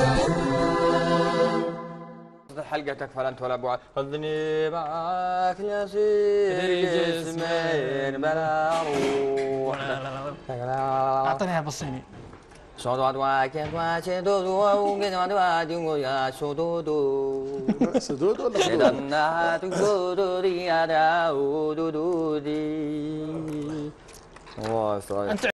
حلقتك فلن ولا بعد خذني معك لأسير جسمين بلا روح. اعطينيها بالصيني. سدود ولا خدود؟ خدود؟